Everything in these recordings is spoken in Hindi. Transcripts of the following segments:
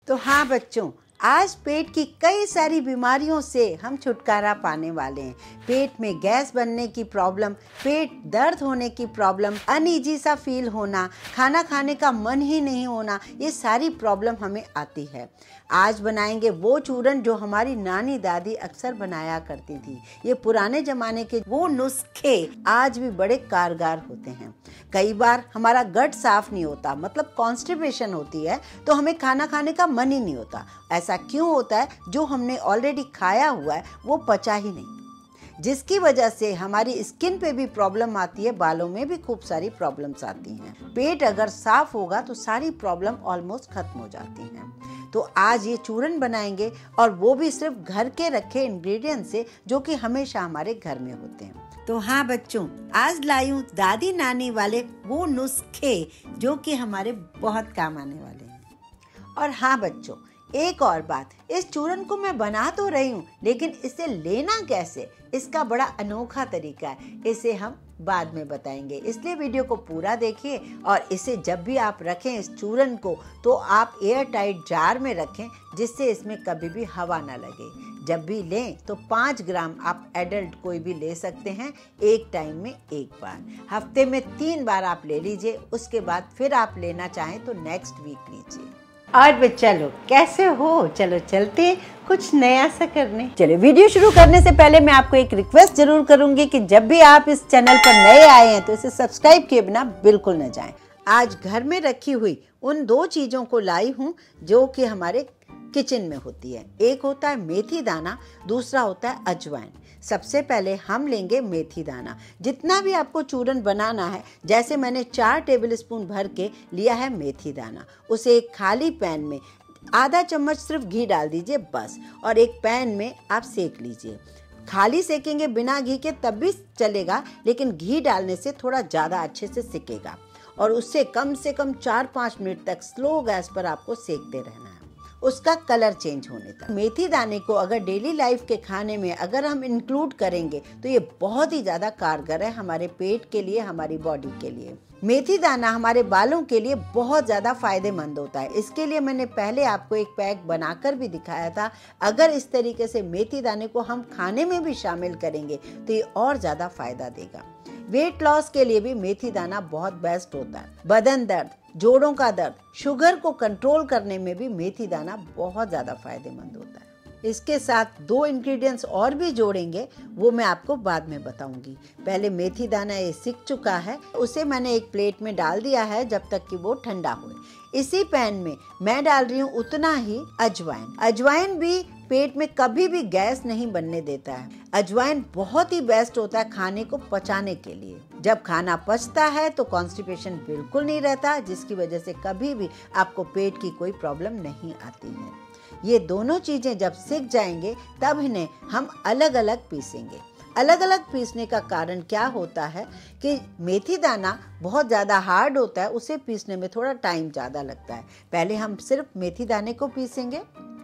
तो हाँ बच्चों, आज पेट की कई सारी बीमारियों से हम छुटकारा पाने वाले हैं। पेट में गैस बनने की प्रॉब्लम, पेट दर्द होने की प्रॉब्लम, अनईजी सा फील होना, खाना खाने का मन ही नहीं होना, ये सारी प्रॉब्लम हमें आती है। आज बनाएंगे वो चूरन जो हमारी नानी दादी अक्सर बनाया करती थी। ये पुराने जमाने के वो नुस्खे आज भी बड़े कारगर होते हैं। कई बार हमारा गट साफ नहीं होता, मतलब कॉन्स्टिपेशन होती है, तो हमें खाना खाने का मन ही नहीं होता। ऐसा क्यों होता है? जो हमने ऑलरेडी खाया हुआ है वो पचा ही नहीं, जिसकी वजह से हमारी स्किन पे भी प्रॉब्लम आती है, बालों में भी खूब सारी प्रॉब्लम्स आती हैं। पेट अगर साफ होगा तो सारी प्रॉब्लम ऑलमोस्ट खत्म हो जाती हैं। तो आज ये चूरन बनाएंगे, और वो भी सिर्फ घर के रखे इंग्रेडिएंट से, जो कि हमेशा हमारे घर में होते हैं। तो हाँ बच्चों, आज लाई हूँ दादी नानी वाले वो नुस्खे जो कि हमारे बहुत काम आने वाले हैं। और हाँ बच्चों, एक और बात, इस चूरन को मैं बना तो रही हूँ, लेकिन इसे लेना कैसे, इसका बड़ा अनोखा तरीका है। इसे हम बाद में बताएंगे, इसलिए वीडियो को पूरा देखिए। और इसे जब भी आप रखें इस चूरन को, तो आप एयर टाइट जार में रखें, जिससे इसमें कभी भी हवा ना लगे। जब भी लें तो 5 ग्राम आप एडल्ट कोई भी ले सकते हैं, एक टाइम में एक बार। हफ्ते में 3 बार आप ले लीजिए, उसके बाद फिर आप लेना चाहें तो नेक्स्ट वीक लीजिए। और चलो, कैसे हो? चलो चलते कुछ नया सा करने। चलो, वीडियो शुरू करने से पहले मैं आपको एक रिक्वेस्ट जरूर करूंगी कि जब भी आप इस चैनल पर नए आए हैं तो इसे सब्सक्राइब किए बिना बिल्कुल न जाएं। आज घर में रखी हुई उन 2 चीजों को लाई हूँ जो कि हमारे किचन में होती है। एक होता है मेथी दाना, दूसरा होता है अजवाइन। सबसे पहले हम लेंगे मेथी दाना। जितना भी आपको चूरन बनाना है, जैसे मैंने 4 टेबलस्पून भर के लिया है मेथी दाना, उसे एक खाली पैन में आधा चम्मच सिर्फ घी डाल दीजिए बस, और एक पैन में आप सेक लीजिए। खाली सेकेंगे बिना घी के तब भी चलेगा, लेकिन घी डालने से थोड़ा ज़्यादा अच्छे से सिकेगा। और उससे कम से कम 4-5 मिनट तक स्लो गैस पर आपको सेकते रहना है, उसका कलर चेंज होने तक। मेथी दाने को अगर डेली लाइफ के खाने में अगर हम इंक्लूड करेंगे तो ये बहुत ही ज़्यादा कारगर है हमारे पेट के लिए, हमारी बॉडी के लिए। मेथी दाना हमारे बालों के लिए बहुत ज़्यादा फायदेमंद होता है। इसके लिए मैंने पहले आपको एक पैक बनाकर भी दिखाया था। अगर इस तरीके से मेथी दाने को हम खाने में भी शामिल करेंगे तो ये और ज़्यादा फायदा देगा। वेट लॉस के लिए भी मेथी दाना बहुत बेस्ट होता है। बदन दर्द, जोड़ों का दर्द, शुगर को कंट्रोल करने में भी मेथी दाना बहुत ज़्यादा फायदेमंद होता है। इसके साथ 2 इंग्रेडिएंट्स और भी जोड़ेंगे, वो मैं आपको बाद में बताऊंगी। पहले मेथी दाना ये सिक चुका है, उसे मैंने एक प्लेट में डाल दिया है जब तक कि वो ठंडा हो। इसी पैन में मैं डाल रही हूँ उतना ही अजवाइन। अजवाइन भी पेट में कभी भी गैस नहीं बनने देता है। अजवाइन बहुत ही बेस्ट होता है खाने को पचाने के लिए। जब खाना पचता है तो कॉन्स्टिपेशन बिल्कुल नहीं रहता, जिसकी वजह से कभी भी आपको पेट की कोई प्रॉब्लम नहीं आती है। ये दोनों चीजें जब सिक जाएंगे तब इन्हें हम अलग अलग पीसेंगे। अलग अलग पीसने का कारण क्या होता है कि मेथी दाना बहुत ज़्यादा हार्ड होता है, उसे पीसने में थोड़ा टाइम ज़्यादा लगता है। पहले हम सिर्फ मेथी दाने को पीसेंगे।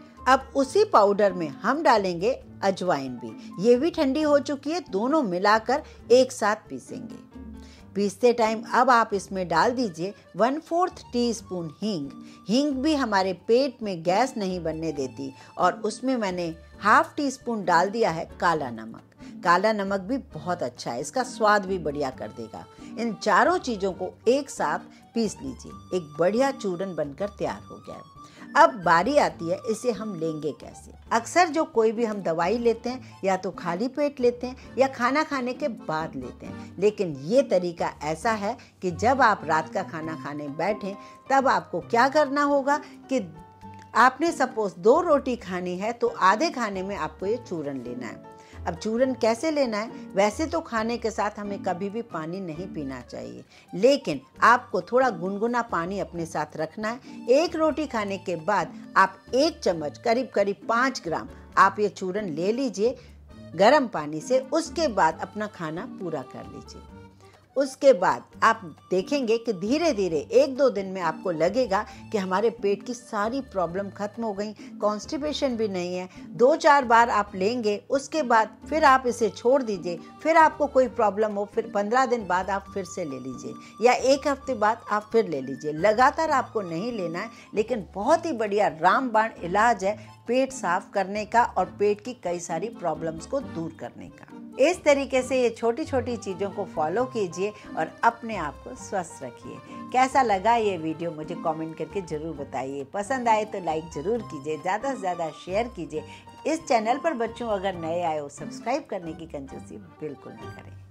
अब उसी पाउडर में हम डालेंगे अजवाइन भी। ये भी ठंडी हो चुकी है, दोनों मिलाकर एक साथ पीसेंगे। पीसते टाइम अब आप इसमें डाल दीजिए 1/4 टीस्पून हींग। हींग भी हमारे पेट में गैस नहीं बनने देती। और उसमें मैंने 1/2 टीस्पून डाल दिया है काला नमक। काला नमक भी बहुत अच्छा है, इसका स्वाद भी बढ़िया कर देगा। इन चारों चीज़ों को एक साथ पीस लीजिए। एक बढ़िया चूरन बनकर तैयार हो गया है। अब बारी आती है इसे हम लेंगे कैसे। अक्सर जो कोई भी हम दवाई लेते हैं, या तो खाली पेट लेते हैं या खाना खाने के बाद लेते हैं, लेकिन ये तरीका ऐसा है कि जब आप रात का खाना खाने बैठें तब आपको क्या करना होगा कि आपने सपोज 2 रोटी खानी है तो आधे खाने में आपको ये चूरन लेना है। अब चूरन कैसे लेना है? वैसे तो खाने के साथ हमें कभी भी पानी नहीं पीना चाहिए, लेकिन आपको थोड़ा गुनगुना पानी अपने साथ रखना है। 1 रोटी खाने के बाद आप 1 चम्मच करीब 5 ग्राम आप ये चूरन ले लीजिए गर्म पानी से। उसके बाद अपना खाना पूरा कर लीजिए। उसके बाद आप देखेंगे कि धीरे धीरे 1-2 दिन में आपको लगेगा कि हमारे पेट की सारी प्रॉब्लम खत्म हो गई, कॉन्स्टिपेशन भी नहीं है। 2-4 बार आप लेंगे, उसके बाद फिर आप इसे छोड़ दीजिए, फिर आपको कोई प्रॉब्लम हो, फिर 15 दिन बाद आप फिर से ले लीजिए या 1 हफ्ते बाद आप फिर ले लीजिए। लगातार आपको नहीं लेना है, लेकिन बहुत ही बढ़िया रामबाण इलाज है पेट साफ करने का और पेट की कई सारी प्रॉब्लम्स को दूर करने का। इस तरीके से ये छोटी छोटी चीज़ों को फॉलो कीजिए और अपने आप को स्वस्थ रखिए। कैसा लगा ये वीडियो मुझे कमेंट करके ज़रूर बताइए। पसंद आए तो लाइक ज़रूर कीजिए, ज़्यादा से ज़्यादा शेयर कीजिए। इस चैनल पर बच्चों अगर नए आए हो सब्सक्राइब करने की कंजूसी बिल्कुल ना करें।